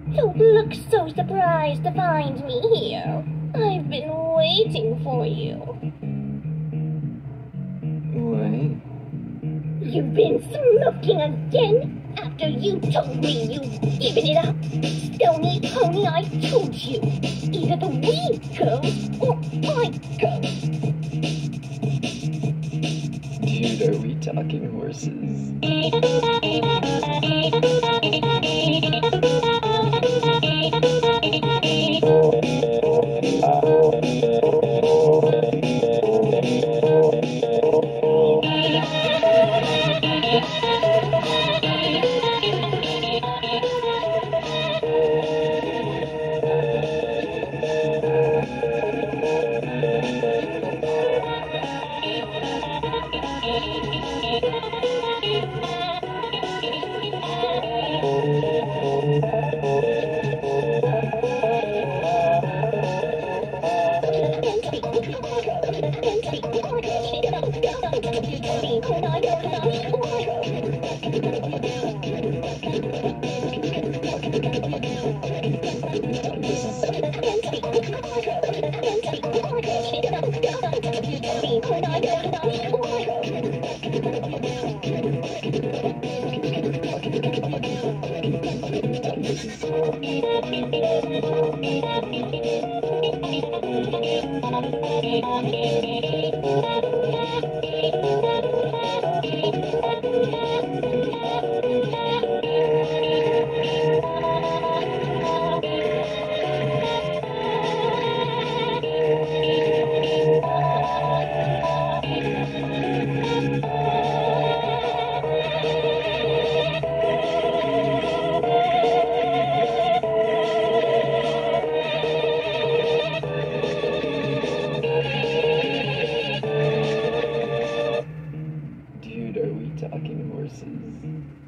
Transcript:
Don't look so surprised to find me here. I've been waiting for you. What? You've been smoking again after you told me you'd given it up. Stony pony, I told you. Either the weed goes or I go. Dude, are we talking horses? Dude, are we talking horses?